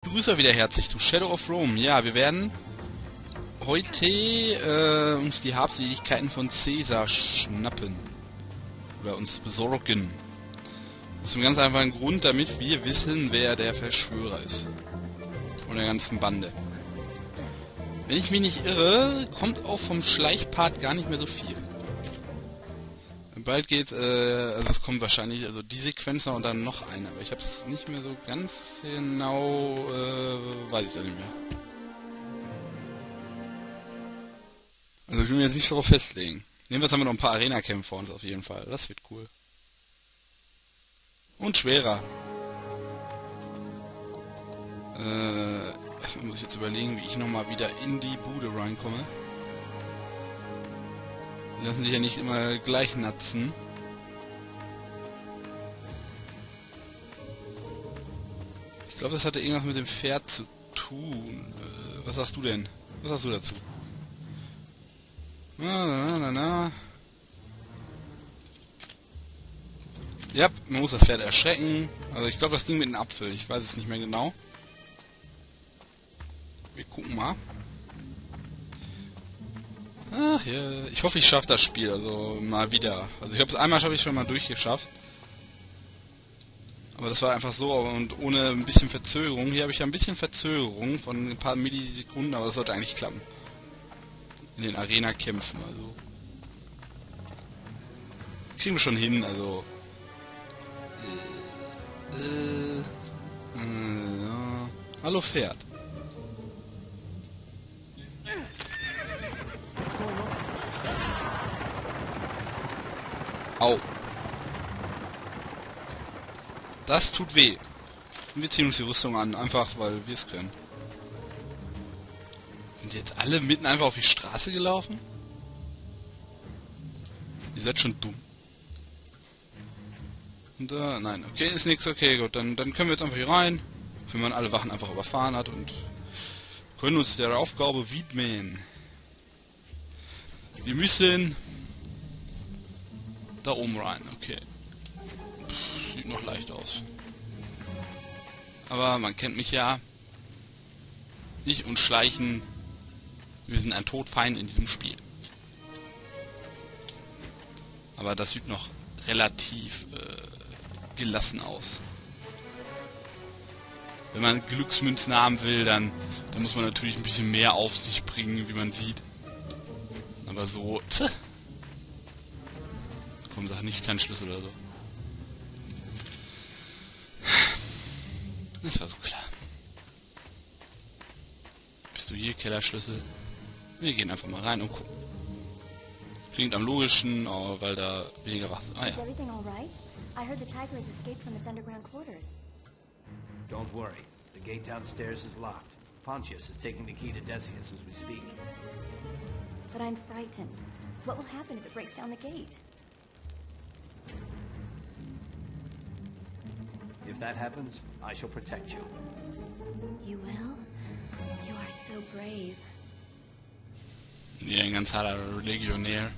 begrüße wieder herzlich zu Shadow of Rome. Ja, wir werden heute uns die Habseligkeiten von Caesar schnappen. Oder uns besorgen. Aus einem ganz einfachen Grund, damit wir wissen, wer der Verschwörer ist. Von der ganzen Bande. Wenn ich mich nicht irre, kommt auch vom Schleichpart gar nicht mehr so viel. Bald geht's, also es kommt wahrscheinlich, also die Sequenz noch und dann noch eine, aber ich habe es nicht mehr so ganz genau, weiß ich da nicht mehr. Also ich will mir jetzt nicht darauf festlegen. Jedenfalls haben wir noch ein paar Arena-Kämpfe vor uns auf jeden Fall, das wird cool. Und schwerer. Muss ich jetzt überlegen, wie ich nochmal wieder in die Bude reinkomme. Die lassen sich ja nicht immer gleich natzen. Ich glaube, das hatte irgendwas mit dem Pferd zu tun. Was sagst du denn? Was sagst du dazu? Na. Ja, man muss das Pferd erschrecken. Also ich glaube, das ging mit einem Apfel. Ich weiß es nicht mehr genau. Wir gucken mal. Ach ja, ich hoffe, ich schaffe das Spiel, also mal wieder. Also ich habe es einmal, habe ich schon mal durchgeschafft. Aber das war einfach so und ohne ein bisschen Verzögerung. Hier habe ich ja ein bisschen Verzögerung von ein paar Millisekunden, aber das sollte eigentlich klappen. In den Arena-Kämpfen, also. Kriegen wir schon hin, also. Ja. Hallo Pferd. Au. Das tut weh. Wir ziehen uns die Rüstung an, einfach weil wir es können. Sind jetzt alle mitten einfach auf die Straße gelaufen? Ihr seid schon dumm. Und nein, okay, ist nix, okay, gut, dann können wir jetzt einfach hier rein, wenn man alle Wachen einfach überfahren hat und können uns der Aufgabe widmen. Wir müssen da oben rein, okay. Sieht noch leicht aus. Aber man kennt mich ja. Ich und Schleichen. Wir sind ein Todfeind in diesem Spiel. Aber das sieht noch relativ gelassen aus. Wenn man Glücksmünzen haben will, dann muss man natürlich ein bisschen mehr auf sich bringen, wie man sieht. Aber so... Komm, sag nicht, kein Schlüssel oder so. Das war so klar. Bist du hier, Kellerschlüssel? Wir gehen einfach mal rein und gucken. Klingt am logischen, weil da weniger Wachen. Ah ja. Is everything all right? I heard the tiger has escaped from its underground quarters. Don't worry. The gate downstairs is locked. Pontius is taking the key to Decius as we speak. But I'm frightened. What will happen if it breaks down the gate? If that happens, I shall protect you. You will? You are so brave. Ja, ein ganz harter Legionär.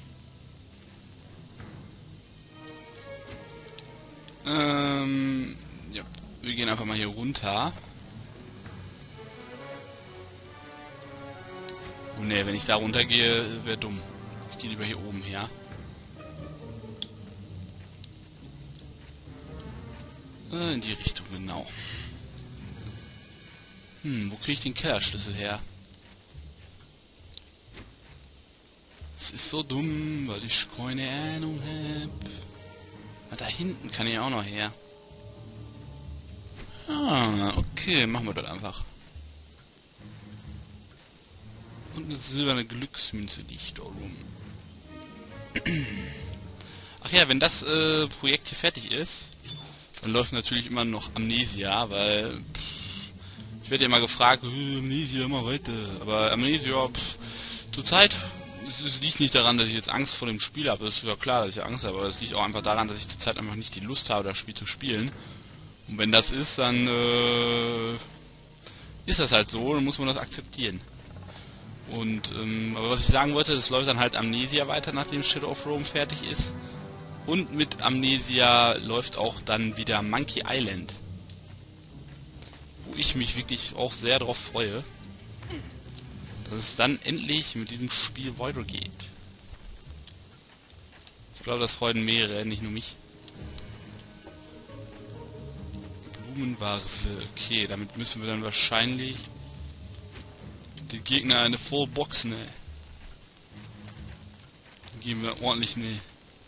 Ja, wir gehen einfach mal hier runter. Oh ne, wenn ich da runter gehe, wäre dumm. Ich gehe lieber hier oben her. In die Richtung, genau. Wo kriege ich den Kellerschlüssel her? Es ist so dumm, weil ich keine Ahnung hab. Ah, da hinten kann ich auch noch her. Ah, okay, machen wir das einfach. Und eine silberne Glücksmünze liegt da rum. Ach ja, wenn das Projekt hier fertig ist, dann läuft natürlich immer noch Amnesia, weil ich werde ja immer gefragt, Amnesia, immer weiter. Aber Amnesia, zurzeit, es liegt nicht daran, dass ich jetzt Angst vor dem Spiel habe. Das ist ja klar, dass ich Angst habe, aber es liegt auch einfach daran, dass ich zurzeit einfach nicht die Lust habe, das Spiel zu spielen. Und wenn das ist, dann ist das halt so, dann muss man das akzeptieren. Und aber was ich sagen wollte, es läuft dann halt Amnesia weiter, nachdem Shadow of Rome fertig ist. Und mit Amnesia läuft auch dann wieder Monkey Island. Wo ich mich wirklich auch sehr darauf freue, dass es dann endlich mit diesem Spiel weitergeht. Ich glaube, das freuen mehrere, nicht nur mich. Blumenvase. Okay, damit müssen wir dann wahrscheinlich die Gegner eine Vollbox, ne? Dann geben wir ordentlich eine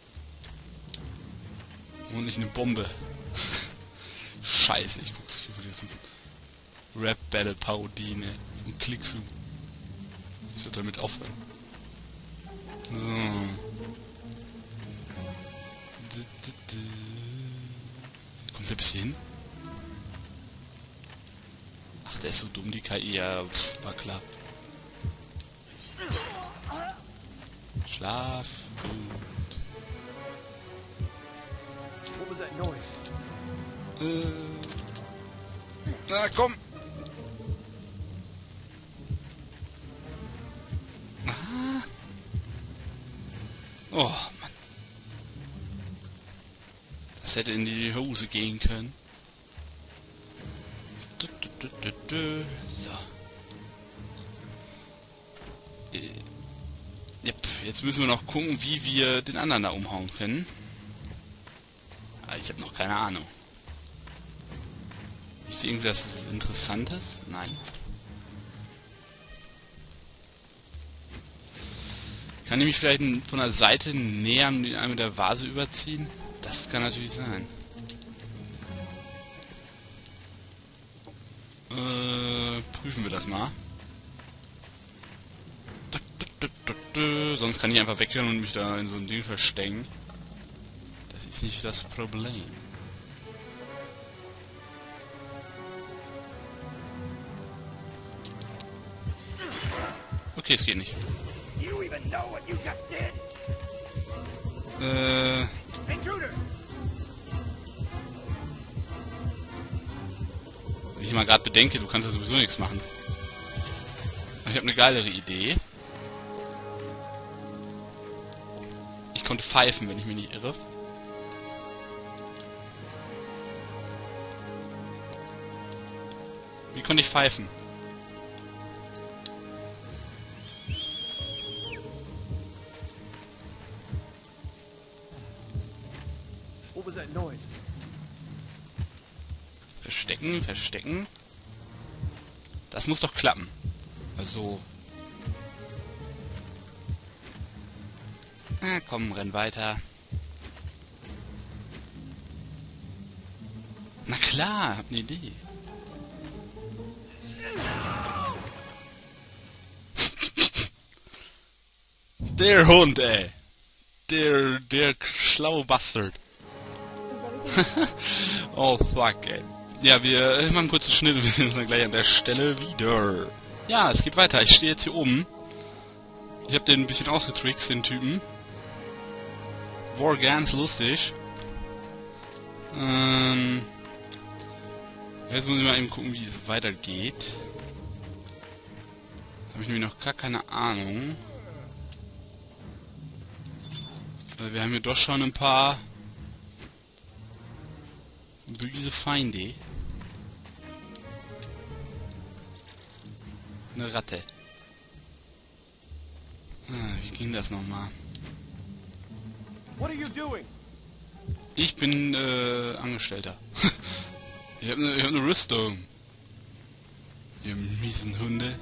Bombe. Scheiße, ich guck so viel von der Rap Battle Parodie, ne? Und klickst du. Ich soll damit aufhören. So. Kommt der bis hier hin? Ach, der ist so dumm, die KI, ja, war klar. Schlaf. Gut. What was that noise? Na komm! Ah. Oh, Mann. Das hätte in die Hose gehen können. So. Yep, jetzt müssen wir noch gucken, wie wir den anderen da umhauen können. Aber ich habe noch keine Ahnung. Ist irgendwas Interessantes? Nein. Kann ich mich vielleicht von der Seite näher mit der Vase überziehen? Das kann natürlich sein. Prüfen wir das mal. Sonst kann ich einfach wegrennen und mich da in so ein Ding verstecken. Das ist nicht das Problem. Okay, es geht nicht. Wenn ich mal gerade bedenke, du kannst ja sowieso nichts machen. Ich habe eine geilere Idee. Ich konnte pfeifen, wenn ich mich nicht irre. Wie konnte ich pfeifen? What was that noise? Verstecken, verstecken. Das muss doch klappen. Also. Na komm, renn weiter. Na klar, hab ne Idee. Der Hund, ey. Der schlaue Bastard. Is everything Oh fuck, ey. Ja, wir machen einen kurzen Schnitt und wir sehen uns dann gleich an der Stelle wieder. Ja, es geht weiter. Ich stehe jetzt hier oben. Ich habe den ein bisschen ausgetrickst, den Typen. War ganz lustig. Jetzt muss ich mal eben gucken, wie es weitergeht. Habe ich nämlich noch gar keine Ahnung. Weil wir haben hier doch schon ein paar böse Feinde. Eine Ratte. Wie ging das nochmal? What are you doing? Ich bin Angestellter. Ich hab ne Rüstung. Ihr miesen Hunde.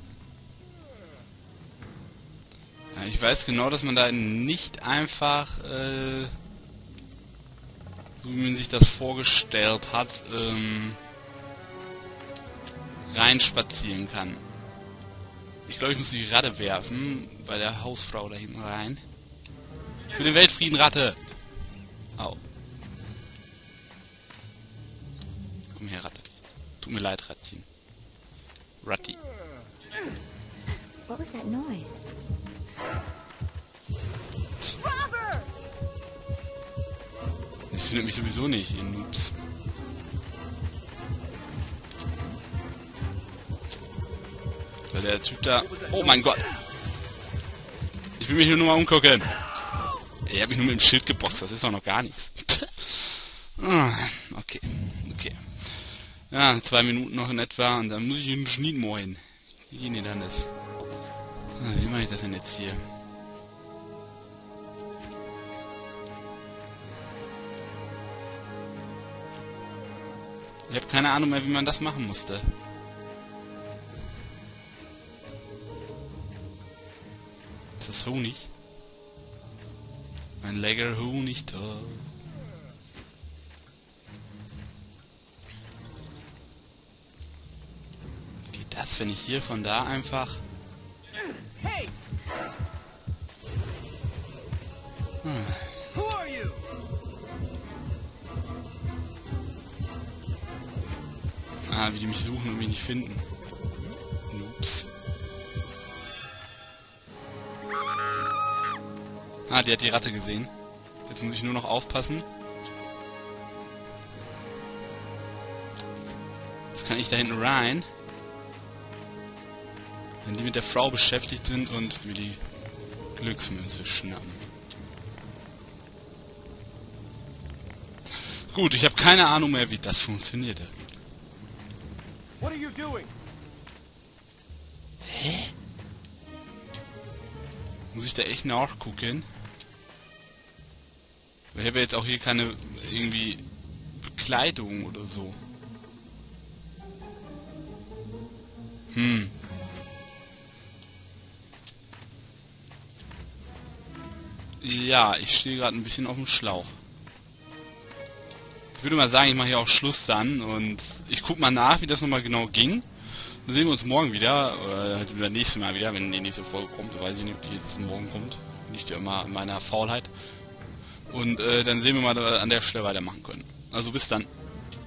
Ja, ich weiß genau, dass man da nicht einfach, so wie man sich das vorgestellt hat, reinspazieren kann. Ich glaube, ich muss die Ratte werfen, bei der Hausfrau da hinten rein. Für den Weltfrieden, Ratte! Au. Komm her, Ratte. Tut mir leid, Rattchen. Ratti. What was that noise? Ich finde mich sowieso nicht, ihr Noobs. Weil der Typ da... Oh mein Gott! Ich will mich hier nur mal umgucken. Ich habe mich nur mit dem Schild geboxt, das ist doch noch gar nichts. Okay, okay. Ja, 2 Minuten noch in etwa und dann muss ich in den Schnitt moin. Wie gehen die dann das? Wie mache ich das denn jetzt hier? Ich habe keine Ahnung mehr, wie man das machen musste. Ist das Honig? Ein lecker Honigtag. Geht das, wenn ich hier von da einfach... Hey! Who are you? Ah, wie die mich suchen und mich nicht finden. Ups. Ah, die hat die Ratte gesehen. Jetzt muss ich nur noch aufpassen. Jetzt kann ich da hinten rein. Wenn die mit der Frau beschäftigt sind und mir die Glücksmünze schnappen. Gut, ich habe keine Ahnung mehr, wie das funktionierte. What are you doing? Hä? Muss ich da echt nachgucken? Ich habe jetzt auch hier keine irgendwie Bekleidung oder so. Ja, ich stehe gerade ein bisschen auf dem Schlauch. Ich würde mal sagen, ich mache hier auch Schluss dann und ich gucke mal nach, wie das nochmal genau ging. Dann sehen wir uns morgen wieder, oder halt beim nächsten Mal wieder, wenn die nächste Folge kommt. Da weiß ich nicht, ob die jetzt morgen kommt. Liegt ja immer an meiner Faulheit. Und dann sehen wir mal, dass wir an der Stelle weitermachen können. Also bis dann.